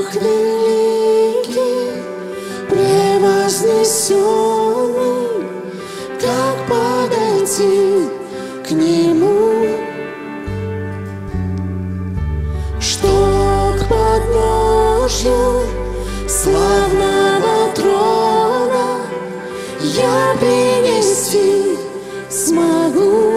Бог великий, превознесенный, как подойти к Нему, что к подножью славного трона я принести смогу.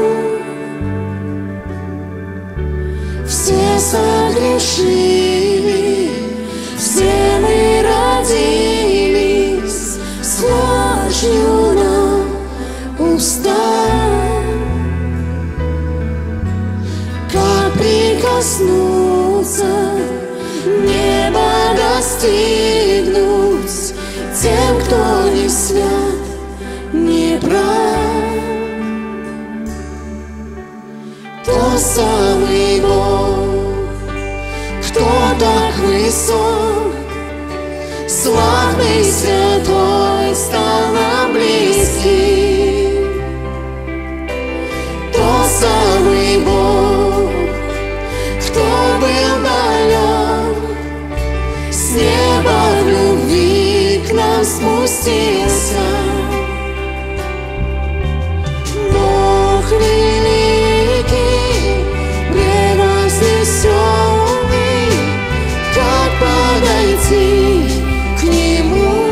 Все согрешили, все мы родились с ложью на устах. Как прикоснуться, небо достигнуть тем, кто не свят, не прав. Тот самый Бог, кто так высок, славный, святой, стал нам близкий. Тот самый Бог, кто был далек, с неба в любви к нам спустился. Бог великий, превознесенный, как подойти к Нему,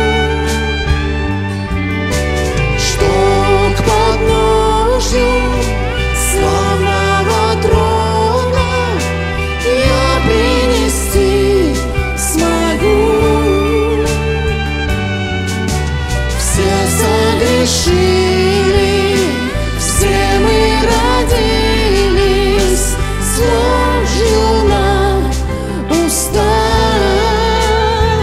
что к подножью славного трона я принести смогу. Все согрешили, все мы родились с ложью на устах.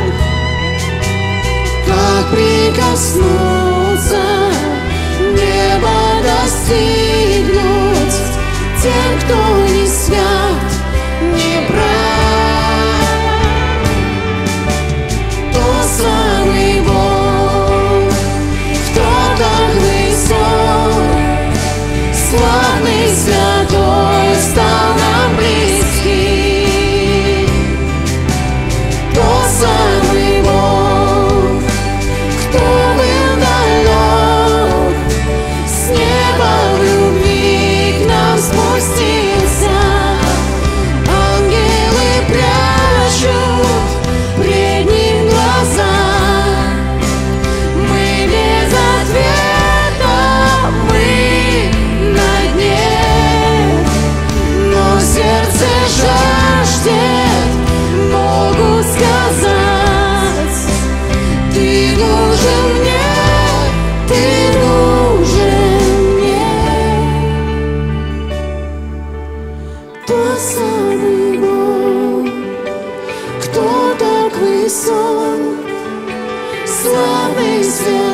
Как прикоснуться, небо достигнуть тем, кто не свят, не прав. Тот самый Бог, кто так высок, славный, святой, стал нам близкий. Тот самый Бог, кто был далек, с неба в любви к нам спустился. Ангелы прячут пред Ним глаза, мы без ответа, мы на дне, но сердце жаждет Богу сказать: Ты нужен мне, Ты нужен мне. Тот самый Бог, кто так высок, славный, святой,